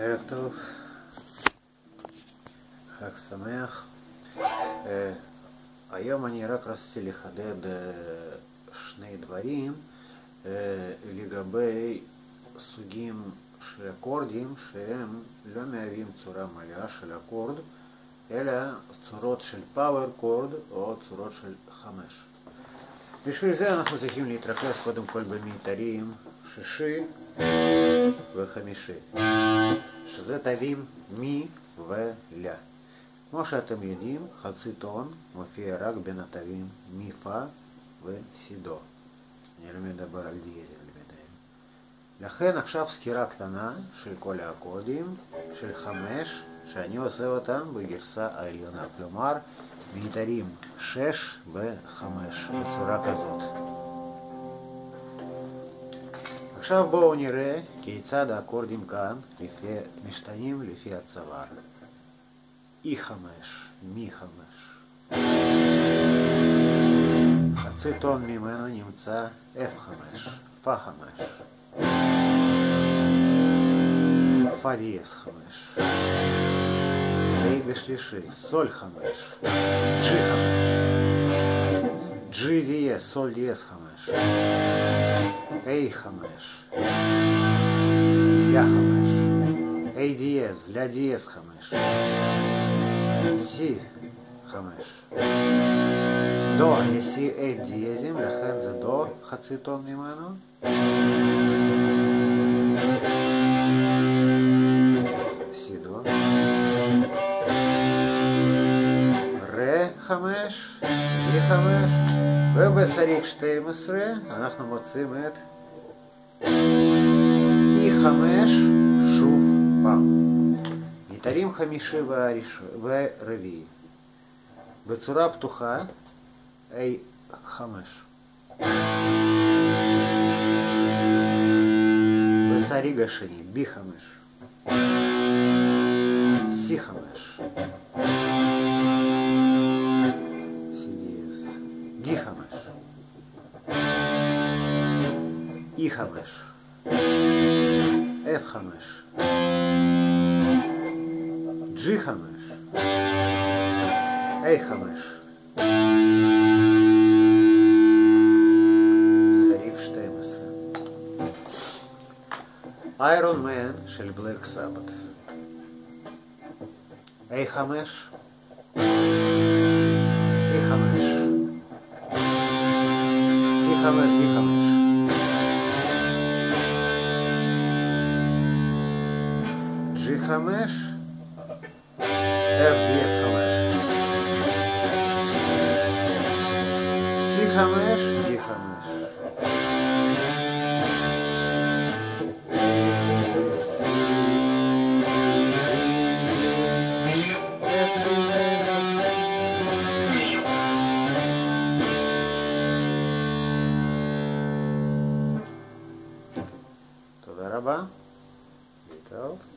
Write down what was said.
ערב טוב, חג שמח. היום אני רק רציתי לחדד שני דברים לגבי סוגים של אקורדים שהם לא מהווים צורה מלאה של אקורד, אלא צורות של פאוור קורד או צורות של 5. בשביל זה אנחנו צריכים להתרכז קודם כל במיתרים שישי וחמישי, שזה תווים מי ולה. כמו שאתם יודעים, חצי טון מופיע רק בין התווים מי פה וסי דו. אני לא מדבר על דיאזל בינתיים. לכן עכשיו סקירה קטנה של כל האקורדים של 5, שאני עושה אותם בגרסה העליונה, כלומר מיתרים 6 ו-5 בצורה כזאת. עכשיו בואו נראה כיצד האקורדים כאן משתנים לפי הצוואר. E5, מי5. חצי טון ממנו נמצא F5, פא5. פא דיאז 5. סייג השלישי, סול 5. G5. G דיאז, סול דיאז 5. A5. לה 5. A דיאז, לה דיאז 5. סי 5. דו, יש סי 8 דיאזים, לכן זה דו, חצי טון ממנו. סי דו. רה 5, די 5, ובסריג 12 אנחנו מוצאים את E5 שוב פעם. מיתרים חמישי ורביעי. בצורה פתוחה A5. בסריג השני B5. C5. C דיאז. D5. E5. F5. G5, A5, סעיף 12. איירון מן של בלק סבת. A5, C5, C5, D5. G5, F דיאז 5. C5, D5. תודה רבה. להתראות.